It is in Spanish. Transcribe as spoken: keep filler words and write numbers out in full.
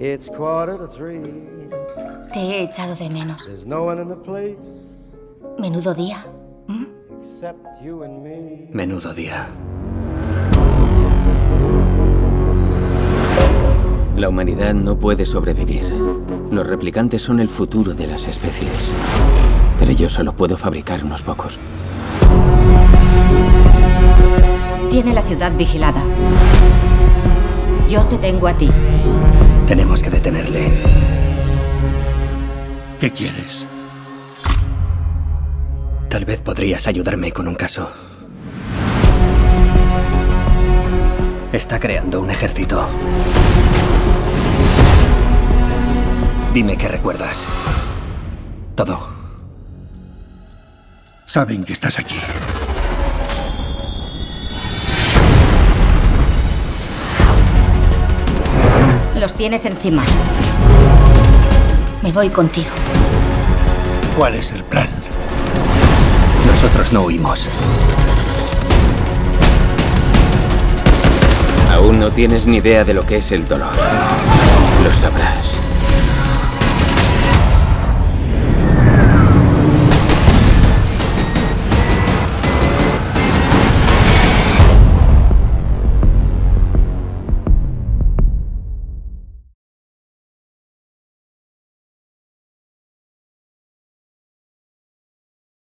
It's quarter to three. Te he echado de menos. There's no one in the place Menudo día. ¿Mm? except you and me. Menudo día. La humanidad no puede sobrevivir. Los replicantes son el futuro de las especies. Pero yo solo puedo fabricar unos pocos. Tiene la ciudad vigilada. Yo te tengo a ti. Tenemos que detenerle. ¿Qué quieres? Tal vez podrías ayudarme con un caso. Está creando un ejército. Dime qué recuerdas. Todo. Saben que estás aquí. Los tienes encima. Me voy contigo. ¿Cuál es el plan? Nosotros no huimos. Aún no tienes ni idea de lo que es el dolor. Lo sabrás.